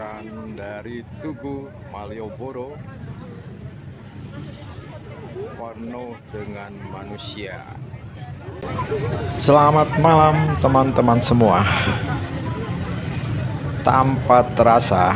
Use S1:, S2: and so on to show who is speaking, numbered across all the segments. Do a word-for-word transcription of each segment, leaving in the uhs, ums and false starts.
S1: melaporkan dari Tugu Malioboro, penuh dengan manusia.
S2: Selamat malam teman-teman semua. Tanpa terasa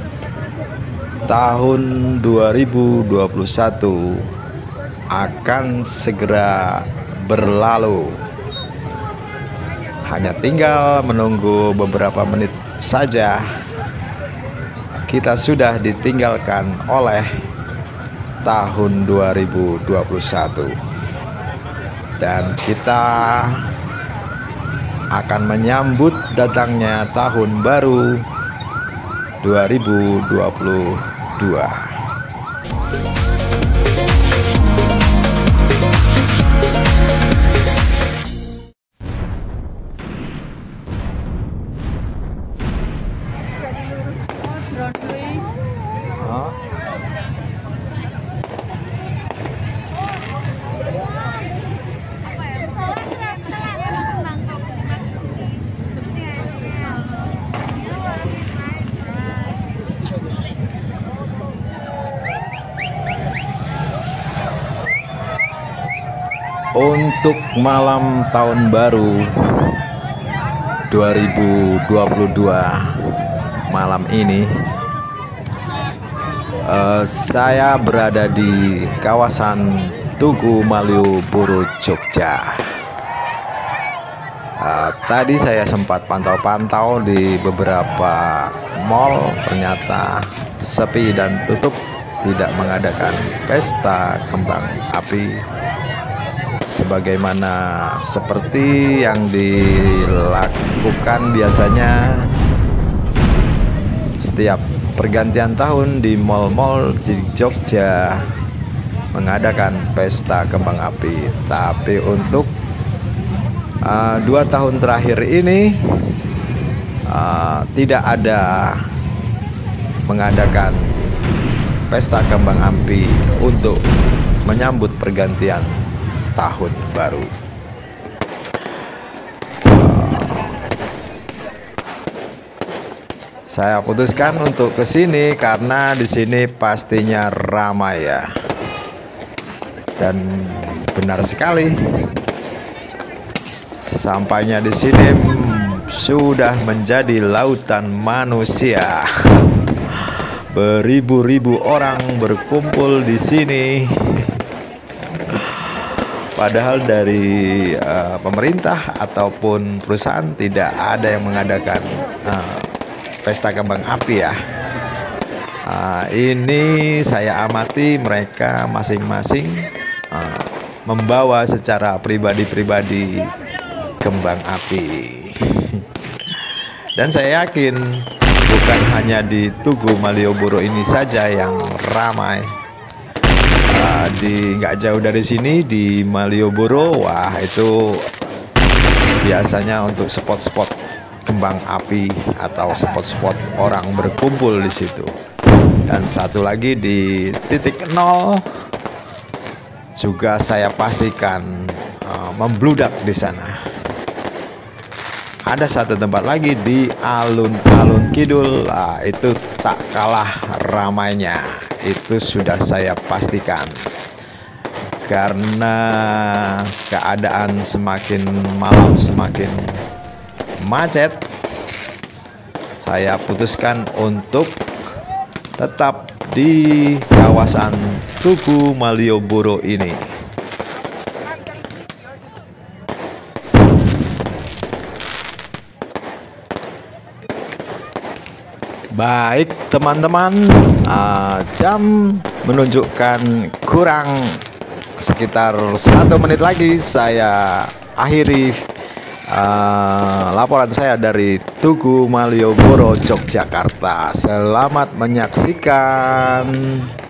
S2: tahun dua ribu dua puluh satu akan segera berlalu. Hanya tinggal menunggu beberapa menit saja, kita sudah ditinggalkan oleh tahun dua ribu dua puluh satu. Dan kita akan menyambut datangnya tahun baru dua ribu dua puluh dua. Untuk malam tahun baru dua ribu dua puluh dua malam ini, uh, saya berada di kawasan Tugu Malioboro, Jogja. Uh, tadi saya sempat pantau-pantau di beberapa mall, ternyata sepi dan tutup, tidak mengadakan pesta kembang api sebagaimana seperti yang dilakukan biasanya setiap pergantian tahun di mal-mal di Jogja, mengadakan pesta kembang api. Tapi untuk uh, dua tahun terakhir ini uh, tidak ada mengadakan pesta kembang api untuk menyambut pergantian tahun baru. Saya putuskan untuk ke sini karena di sini pastinya ramai ya. Dan benar sekali, sampainya di sini sudah menjadi lautan manusia. Beribu-ribu orang berkumpul di sini. Padahal dari uh, pemerintah ataupun perusahaan tidak ada yang mengadakan uh, pesta kembang api ya. Uh, ini saya amati mereka masing-masing uh, membawa secara pribadi-pribadi kembang api. Dan saya yakin bukan hanya di Tugu Malioboro ini saja yang ramai. Uh, di nggak jauh dari sini di Malioboro, wah itu biasanya untuk spot-spot kembang api atau spot-spot orang berkumpul di situ. Dan satu lagi di titik nol juga saya pastikan uh, membludak di sana. Ada satu tempat lagi di alun-alun kidul, nah, itu tak kalah ramainya. Itu sudah saya pastikan. Karena keadaan semakin malam semakin macet, saya putuskan untuk tetap di kawasan Tugu Malioboro ini. Baik teman-teman, uh, jam menunjukkan kurang sekitar satu menit lagi. Saya akhiri uh, laporan saya dari Tugu Malioboro, Yogyakarta. Selamat menyaksikan.